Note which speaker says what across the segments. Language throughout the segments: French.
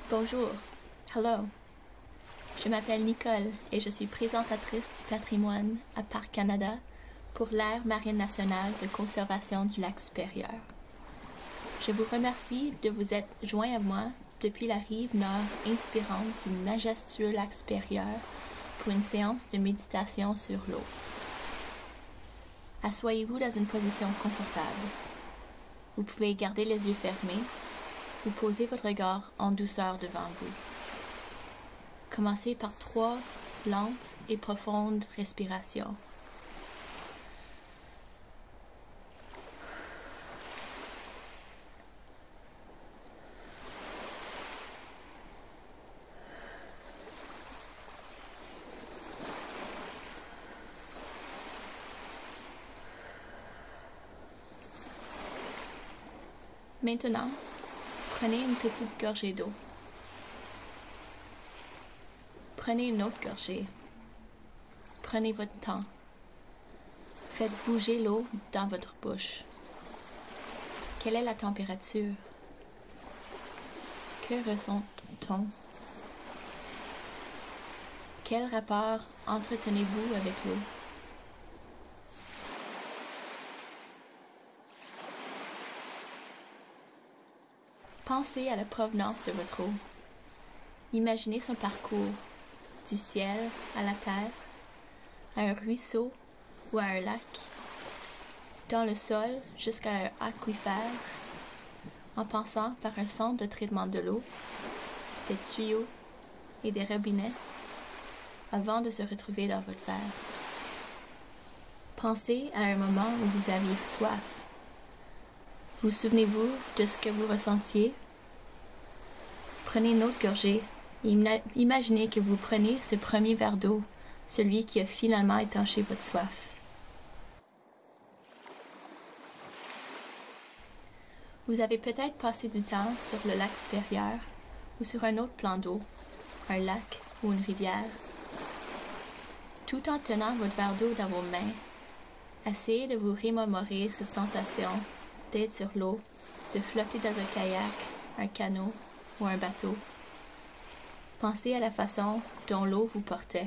Speaker 1: Bonjour. Hello. Je m'appelle Nicole et je suis présentatrice du patrimoine à Parc Canada pour l'aire marine nationale de conservation du lac supérieur. Je vous remercie de vous être joint à moi depuis la rive nord inspirante du majestueux lac supérieur pour une séance de méditation sur l'eau. Assoyez-vous dans une position confortable. Vous pouvez garder les yeux fermés ou poser votre regard en douceur devant vous. Commencez par 3 lentes et profondes respirations. Maintenant, prenez une petite gorgée d'eau. Prenez une autre gorgée. Prenez votre temps. Faites bouger l'eau dans votre bouche. Quelle est la température? Que ressent-on? Quel rapport entretenez-vous avec l'eau? Pensez à la provenance de votre eau. Imaginez son parcours, du ciel à la terre, à un ruisseau ou à un lac, dans le sol jusqu'à un aquifère, en passant par un centre de traitement de l'eau, des tuyaux et des robinets, avant de se retrouver dans votre verre. Pensez à un moment où vous aviez soif. Vous souvenez-vous de ce que vous ressentiez? Prenez une autre gorgée et imaginez que vous prenez ce premier verre d'eau, celui qui a finalement étanché votre soif. Vous avez peut-être passé du temps sur le lac supérieur ou sur un autre plan d'eau, un lac ou une rivière. Tout en tenant votre verre d'eau dans vos mains, essayez de vous remémorer cette sensation d'être sur l'eau, de flotter dans un kayak, un canot ou un bateau. Pensez à la façon dont l'eau vous portait.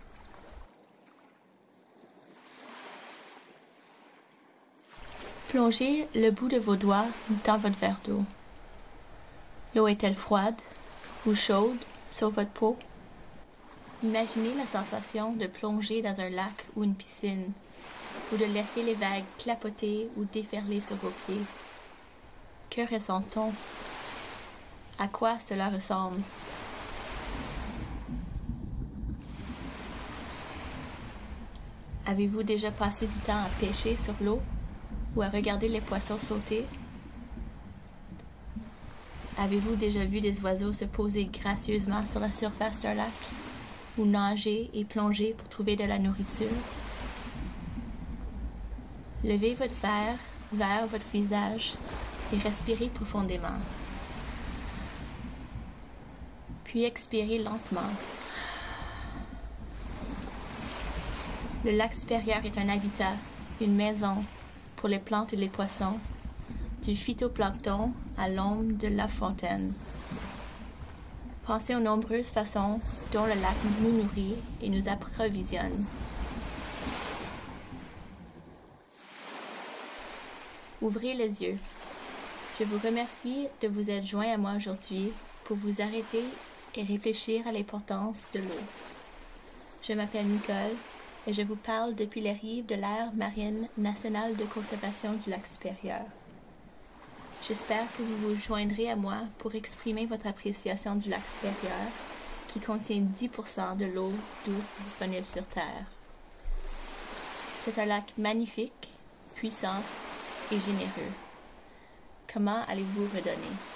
Speaker 1: Plongez le bout de vos doigts dans votre verre d'eau. L'eau est-elle froide ou chaude sur votre peau? Imaginez la sensation de plonger dans un lac ou une piscine, ou de laisser les vagues clapoter ou déferler sur vos pieds. Que ressent-on? À quoi cela ressemble? Avez-vous déjà passé du temps à pêcher sur l'eau ou à regarder les poissons sauter? Avez-vous déjà vu des oiseaux se poser gracieusement sur la surface d'un lac ou nager et plonger pour trouver de la nourriture? Levez votre verre vers votre visage et respirez profondément. Puis expirez lentement. Le lac supérieur est un habitat, une maison pour les plantes et les poissons, du phytoplancton à l'ombre de la fontaine. Pensez aux nombreuses façons dont le lac nous nourrit et nous approvisionne. Ouvrez les yeux. Je vous remercie de vous être joint à moi aujourd'hui pour vous arrêter et réfléchir à l'importance de l'eau. Je m'appelle Nicole et je vous parle depuis les rives de l'aire marine nationale de conservation du lac supérieur. J'espère que vous vous joindrez à moi pour exprimer votre appréciation du lac supérieur qui contient 10% de l'eau douce disponible sur Terre. C'est un lac magnifique, puissant et généreux. Comment allez-vous redonner?